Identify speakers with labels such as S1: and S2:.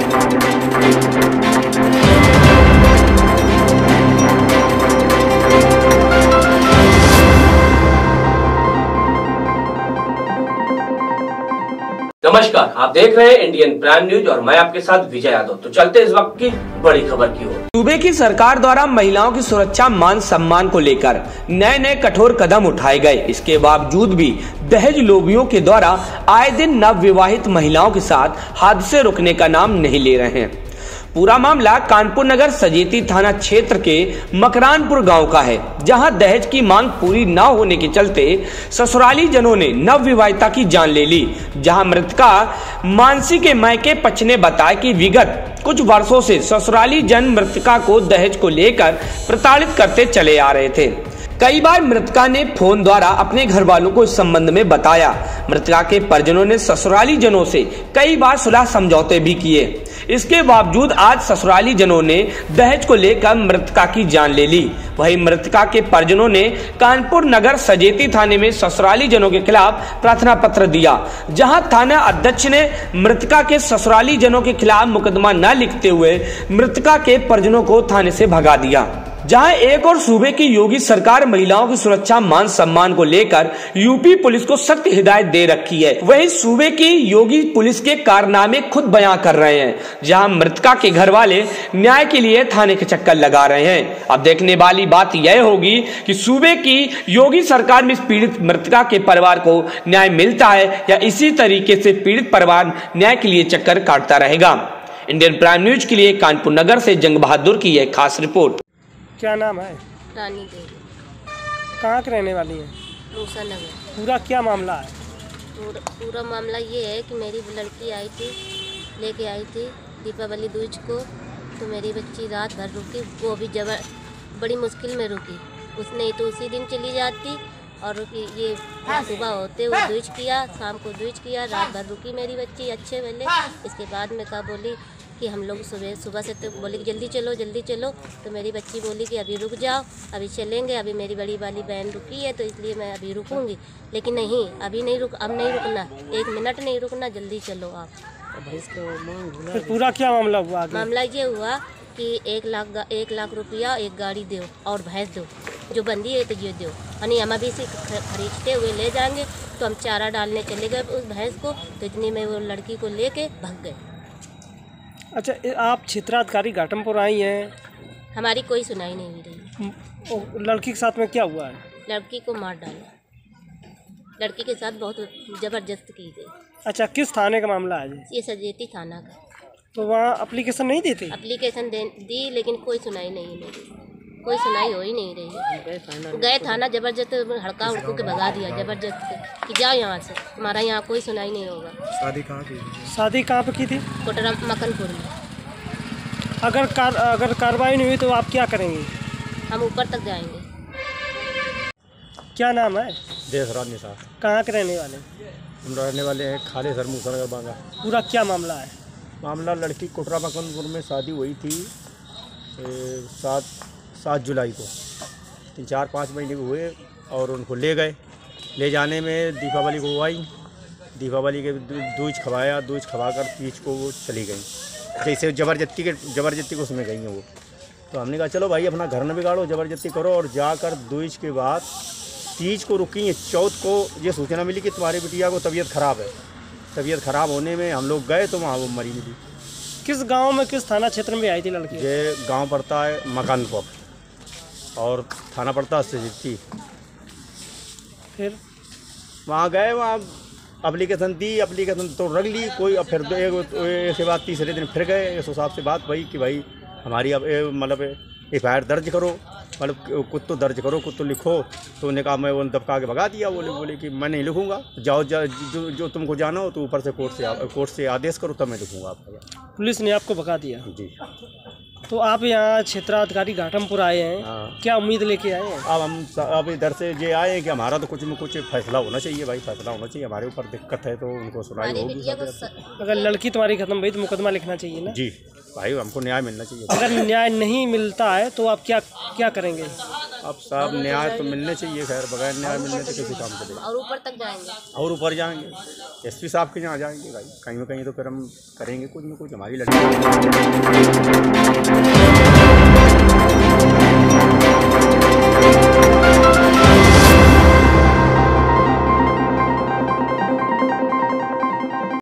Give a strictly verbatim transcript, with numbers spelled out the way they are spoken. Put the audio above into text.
S1: नमस्कार, आप देख रहे हैं इंडियन प्राइम न्यूज और मैं आपके साथ विजय यादव। तो चलते इस वक्त की बड़ी खबर की ओर।
S2: सूबे की सरकार द्वारा महिलाओं की सुरक्षा, मान सम्मान को लेकर नए नए कठोर कदम उठाए गए। इसके बावजूद भी दहेज लोभियों के द्वारा आए दिन नव विवाहित महिलाओं के साथ हादसे रुकने का नाम नहीं ले रहे हैं। पूरा मामला कानपुर नगर सजेती थाना क्षेत्र के मकरानपुर गांव का है, जहां दहेज की मांग पूरी न होने के चलते ससुराली जनों ने नव विवाहिता की जान ले ली। जहां मृतका मानसी के मायके पक्ष ने बताया कि विगत कुछ वर्षों से ससुराली जन मृतका को दहेज को लेकर प्रताड़ित करते चले आ रहे थे। कई बार मृतका ने फोन द्वारा अपने घर वालों को इस संबंध में बताया। मृतका के परिजनों ने ससुराली जनों से कई बार सुलह समझौते भी किए। इसके बावजूद आज ससुराली जनों ने दहेज को लेकर मृतका की जान ले ली। वहीं मृतका के परिजनों ने कानपुर नगर सजेती थाने में ससुराली जनों के खिलाफ प्रार्थना पत्र दिया, जहां थाना अध्यक्ष ने मृतका के ससुराली जनों के खिलाफ मुकदमा न लिखते हुए मृतका के परिजनों को थाने से भगा दिया। जहां एक और सूबे की योगी सरकार महिलाओं की सुरक्षा, मान सम्मान को लेकर यूपी पुलिस को सख्त हिदायत दे रखी है, वहीं सूबे की योगी पुलिस के कारनामे खुद बयां कर रहे हैं। जहां मृतका के घर वाले न्याय के लिए थाने के चक्कर लगा रहे हैं। अब देखने वाली बात यह होगी कि सूबे की योगी सरकार में इस पीड़ित मृतका के परिवार को न्याय मिलता है या इसी तरीके से पीड़ित परिवार न्याय के लिए चक्कर काटता रहेगा। इंडियन प्राइम न्यूज के लिए कानपुर नगर से जंग बहादुर की यह खास रिपोर्ट।
S3: क्या नाम है?
S4: रानी देवी।
S3: कहाँ के रहने वाली हैं?
S4: मूसा नगर।
S3: पूरा क्या मामला है?
S4: पूरा, पूरा मामला ये है कि मेरी लड़की आई थी, लेके आई थी दीपावली दूज को, तो मेरी बच्ची रात भर रुकी, वो भी जबर बड़ी मुश्किल में रुकी। उसने तो उसी दिन चली जाती और रुकी। ये सुबह होते हुए दूज किया, शाम को दूज किया, रात भर रुकी मेरी बच्ची अच्छे वेले। इसके बाद में कहा बोली कि हम लोग सुबह सुबह से तो बोले कि जल्दी चलो जल्दी चलो, तो मेरी बच्ची बोली कि अभी रुक जाओ, अभी चलेंगे, अभी मेरी बड़ी वाली बहन रुकी है तो इसलिए मैं अभी रुकूंगी। लेकिन नहीं, अभी नहीं रुक, अब नहीं रुकना, एक मिनट नहीं रुकना, जल्दी चलो आप।
S3: फिर पूरा क्या मामला हुआ?
S4: मामला ये हुआ कि एक लाख एक लाख रुपया एक गाड़ी दो और भैंस दो, जो बंदी है तो ये दो, यानी हम अभी से खरीदते हुए ले जाएंगे। तो हम चारा डालने चले गए उस भैंस को, तो इतनी में वो लड़की को लेके भाग गए।
S3: अच्छा, आप क्षेत्राधिकारी घाटमपुर आई हैं?
S4: हमारी कोई सुनाई नहीं हुई रही।
S3: लड़की के साथ में क्या हुआ है?
S4: लड़की को मार डाला, लड़की के साथ बहुत जबरदस्त की गई।
S3: अच्छा, किस थाने का मामला है?
S4: ये सजेती थाना का।
S3: तो वहाँ एप्लीकेशन नहीं देते?
S4: एप्लीकेशन दी लेकिन कोई सुनाई नहीं मिली, कोई सुनाई हो ही नहीं रही। गए थाना, जबरदस्त हड़का उड़कू के भगा दिया जबरदस्त कि जाओ यहाँ से, हमारा यहाँ कोई सुनाई नहीं होगा।
S3: शादी कहाँ की? शादी कहाँ पे की थी?
S4: कोटरा मकनपुर में।
S3: अगर कार अगर कार्रवाई नहीं हुई तो आप क्या करेंगे?
S4: हम ऊपर तक जाएंगे।
S3: क्या नाम है?
S5: देशराज निसार।
S3: कहाँ के रहने वाले?
S5: हम रहने वाले हैं खाले सर मूसा नगर बांगा।
S3: पूरा क्या मामला है?
S5: मामला लड़की कोटरा मकनपुर में शादी हुई थी सात सात जुलाई को, तीन चार पाँच महीने को हुए और उनको ले गए। ले जाने में दीपावली को आई, दीपावली के दूज खवाया, दूज खवा कर तीज को वो चली गई, जैसे ज़बरदस्ती के ज़बरदस्ती को उसमें गई हैं वो। तो हमने कहा चलो भाई अपना घर न बिगाड़ो, ज़बरदस्ती करो। और जाकर दूज के बाद तीज को रुकी हैं, चौथ को ये सूचना मिली कि तुम्हारी बिटिया को तबीयत ख़राब है। तबीयत ख़राब होने में हम लोग गए तो वहाँ वो मरी मिली।
S3: किस गांव में, किस थाना क्षेत्र में आई थी लड़की?
S5: ये गांव पड़ता है मकानपुर और थाना पड़ता है सजेती।
S3: फिर
S5: वहाँ गए, वहाँ एप्लीकेशन दी, एप्लीकेशन तो रख ली कोई। अब फिर एक के बाद तीसरे दिन फिर गए, इस हिसाब से बात भई कि भाई हमारी अब मतलब एफ आई आर दर्ज करो, मतलब कुछ तो दर्ज करो, कुछ तो लिखो। तो उन्हें कहा, मैं वो दबका के भगा दिया। बोले बोले कि मैं नहीं लिखूंगा, जाओ जा, जो, जो तुमको जाना हो तो ऊपर से कोर्ट से कोर्ट से आदेश करो तब मैं लिखूंगा आपका।
S3: पुलिस ने आपको भगा दिया?
S5: जी।
S3: तो आप यहाँ क्षेत्राधिकारी घाटमपुर आए हैं। हाँ। क्या उम्मीद लेके आए हैं?
S5: अब हम अब इधर से ये आए हैं कि हमारा तो कुछ में कुछ फैसला होना चाहिए भाई, फैसला होना चाहिए। हमारे ऊपर दिक्कत है तो उनको सुनाई होगी।
S3: अगर लड़की तुम्हारी खत्म हुई तो मुकदमा लिखना चाहिए ना?
S5: जी। भाई हमको न्याय मिलना चाहिए।
S3: अगर न्याय नहीं मिलता है तो आप क्या क्या करेंगे?
S5: अब साहब न्याय तो मिलने चाहिए, खैर बगैर न्याय मिलने से कैसे काम करेंगे।
S4: और ऊपर तक जाएंगे
S5: और ऊपर जाएंगे, एसपी साहब के यहाँ जाएंगे भाई, कहीं ना कहीं तो फिर हम करेंगे कुछ न कुछ, हमारी लड़की